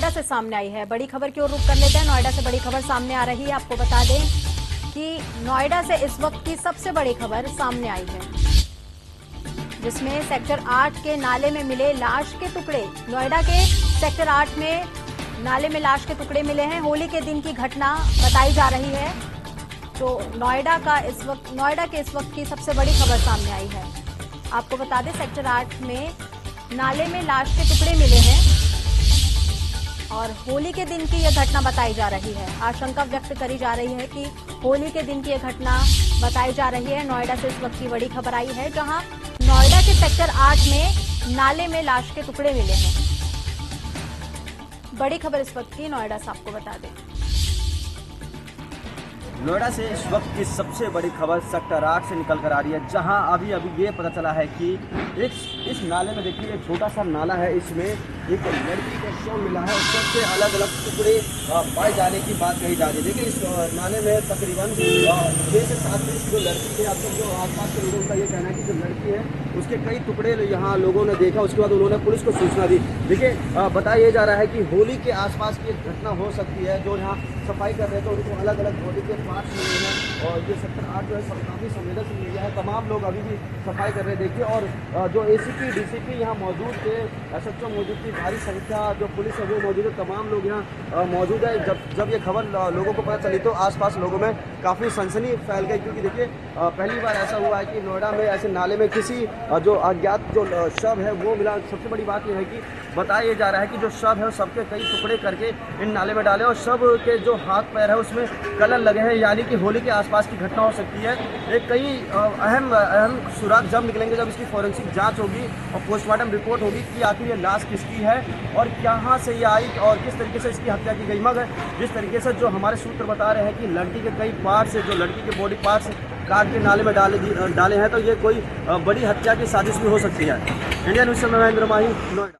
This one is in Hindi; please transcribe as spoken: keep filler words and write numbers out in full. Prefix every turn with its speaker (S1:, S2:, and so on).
S1: से सामने आई है। बड़ी खबर की ओर रुख कर लेते हैं। नोएडा से बड़ी खबर सामने आ रही है। आपको बता दें कि नोएडा से इस वक्त की सबसे बड़ी खबर सामने आई है, जिसमें सेक्टर आठ के नाले में मिले लाश के टुकड़े। नोएडा के सेक्टर आठ में नाले में लाश के टुकड़े मिले हैं। होली के दिन की घटना बताई जा रही है। तो नोएडा का इस वक्त नोएडा के इस वक्त की सबसे बड़ी खबर सामने आई है। आपको बता दें सेक्टर आठ में नाले में लाश के टुकड़े मिले हैं और होली के दिन की यह घटना बताई जा रही है। आशंका व्यक्त करी जा रही है कि होली के दिन की यह घटना बताई जा रही है। नोएडा से इस वक्त की बड़ी खबर आई है, जहां नोएडा के सेक्टर आठ में नाले में लाश के टुकड़े मिले हैं। बड़ी खबर इस वक्त की नोएडा से आपको बता दें।
S2: नोएडा से इस वक्त की सबसे बड़ी खबर सेक्टर आठ से निकल कर आ रही है, जहां अभी अभी ये पता चला है कि इस इस नाले में देखिए एक छोटा सा नाला है, इसमें एक लड़की का शव मिला है और सबसे अलग अलग टुकड़े पाए जाने की बात कही जा रही है। देखिए इस नाले में तकरीबन छः से सात फीट जो लड़की थे, अब तक जो आसपास के लोगों का ये कहना है कि जो लड़की है उसके कई टुकड़े यहाँ लोगों ने देखा। उसके बाद उन्होंने पुलिस को सूचना दी। देखिए बताया जा रहा है कि होली के आसपास की एक घटना हो सकती है। जो यहाँ सफाई कर रहे थे उनको अलग अलग बॉडी के पार्ट्स मिले हैं और ये सेक्टर आठ जो है काफ़ी संवेदनशील एरिया है। तमाम लोग अभी भी सफाई कर रहे हैं। देखिए और जो एसीपी डीसीपी यहाँ मौजूद थे, एसएचओ मौजूद थी, भारी संख्या जो पुलिस है वो मौजूद है, तमाम लोग यहाँ मौजूद है। जब जब ये खबर लोगों को पता चली तो आसपास लोगों में काफ़ी सनसनी फैल गई, क्योंकि देखिए पहली बार ऐसा हुआ है कि नोएडा में ऐसे नाले में किसी जो अज्ञात जो शव है वो मिला। सबसे बड़ी बात यह है कि बताया जा रहा है कि जो शव है सबके कई टुकड़े करके इन नाले में डाले और शव के जो हाथ पैर है उसमें कलर लगे हैं, यानी कि होली के आसपास की घटना हो सकती है। एक कई अहम अहम सुराग जब निकलेंगे, जब इसकी फॉरेंसिक जांच होगी और पोस्टमार्टम रिपोर्ट होगी कि आखिर ये लाश किसकी है और कहाँ से ये आई और किस तरीके से इसकी हत्या की गई। मगर जिस तरीके से जो हमारे सूत्र बता रहे हैं कि लड़की के कई पार्ट्स जो लड़की के बॉडी पार्ट्स काट के नाले में डाले डाले हैं, तो ये कोई बड़ी हत्या की साजिश भी हो सकती है। इंडियन न्यूज़ से मैं महेंद्र माही, नोएडा।